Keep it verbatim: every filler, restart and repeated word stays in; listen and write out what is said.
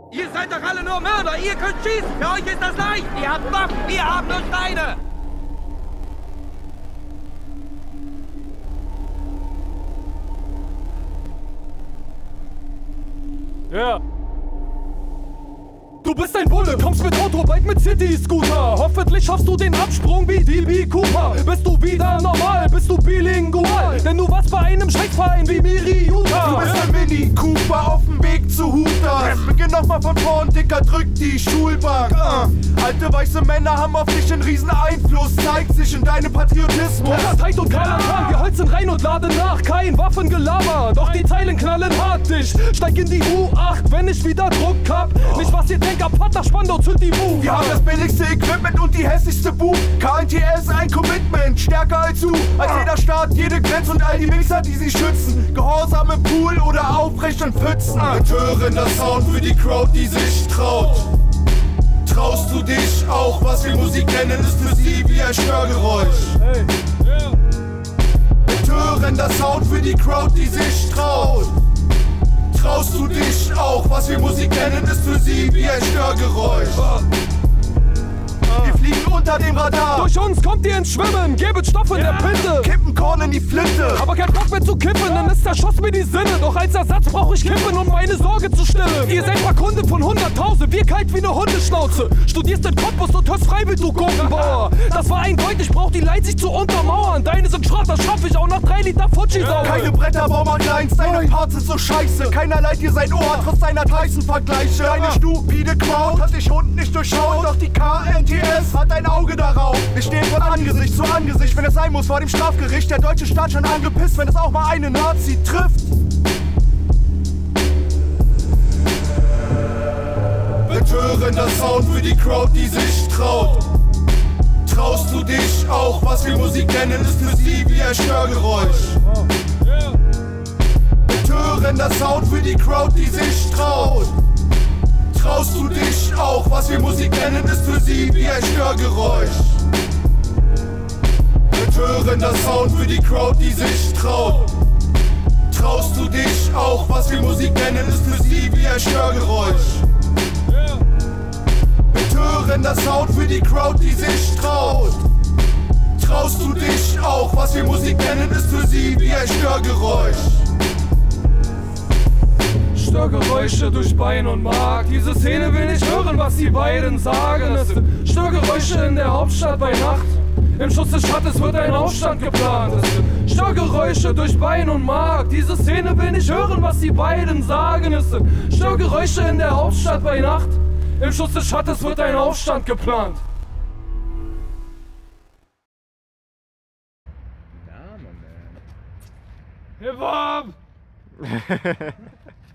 Ihr seid doch alle nur Mörder, ihr könnt schießen, für euch ist das leicht. Ihr habt Waffen, wir haben nur Steine. Ja. Du bist ein Bulle, kommst mit Autobike mit City-Scooter. Hoffentlich schaffst du den Absprung wie D B Cooper. Bist du wieder normal, bist du bilingual? Denn du warst bei einem Scheißverein wie Miri Utah. Du bist ein Mini Cooper auf dem Weg zu Hooters. Beginn nochmal von vorn, Dicker, drück die Schulbank. uh. Alte weiße Männer haben auf dich einen riesen Einfluss. Zeigt sich in deinem Patriotismus. Apartheid und Kalakan, wir holzen rein und laden nach. Kein Waffengelaber, doch die Zeilen knallen hart dich. Steig in die U acht, wenn ich wieder Druck hab. Nicht was ihr denkt, Partner Spandau, zünd die Move. Wir haben das billigste Equipment und die hässlichste Buch. K N T S, ein Commitment, stärker als du. Als jeder Staat, jede Grenze und all die Wichser, die sie schützen. Gehorsam im Pool oder aufrecht in Pfützen. Betörender Sound für die Crowd, die sich traut. Traust du dich auch, was wir Musik nennen, ist für sie wie ein Störgeräusch. Hey. Yeah. Betörender Sound für die Crowd, die sich traut. Traust du dich auch, was wir Musik nennen, ist für sie wie ein Störgeräusch. Wir fliegen unter dem Radar. Durch uns kommt ihr ins Schwimmen, gebet Stoff in der Pinte. Kippen Korn in die Flinte. Aber kein Bock mehr zu kippen, dann ist zerschoss mir die Sinne. Doch als Ersatz brauch ich Kippen, um meine Sorge zu stillen. Ihr seid Kunde von hunderttausend, wir kalt wie ne Hundeschnauze. Studierst in Cottbus und hörst Freiwild, du Gurkenbauer. Das war eindeutig, braucht die Leid sich zu untermauern. Deine sind Schrott, das schaff ich auch nach drei Liter Fuji sauber. Keine Bretter, Baumarkt Lines, deine Parts sind so scheiße. Keiner leiht dir sein Ohr, trotz deiner Tyson-Vergleiche. Deine stupide Crowd hat dich unten nicht durchschaut. Doch die K N T S hat ein Auge darauf. Wir stehen von Angesicht zu Angesicht, wenn es sein muss, vor dem Strafgericht. Der deutsche Staat schon angepisst, wenn es auch mal einen Nazi trifft. Betörender Sound für die Crowd, die sich traut. Traust du dich auch, was wir Musik nennen, ist für sie wie ein Störgeräusch. Betörender Sound für die Crowd, die sich traut. Traust du dich auch, was wir Musik nennen, ist für sie wie ein Störgeräusch. Betörender Sound für die Crowd, die sich traut. Traust du dich auch, was wir Musik nennen, ist für sie wie ein Störgeräusch. Betörender Sound für die Crowd, die sich traut. Traust du dich auch, was wir Musik nennen, ist für sie wie ein Störgeräusch. Störgeräusche durch Bein und Mark. Diese Szene will nicht hören, was die beiden sagen. Es sind Störgeräusche in der Hauptstadt bei Nacht. Im Schutz des Schattens wird ein Aufstand geplant. Es sind Störgeräusche durch Bein und Mark. Diese Szene will nicht hören, was die beiden sagen. Es sind Störgeräusche in der Hauptstadt bei Nacht. Im Schutz des Schattens wird ein Aufstand geplant. Ja, Mann, ey. Hip-Hop!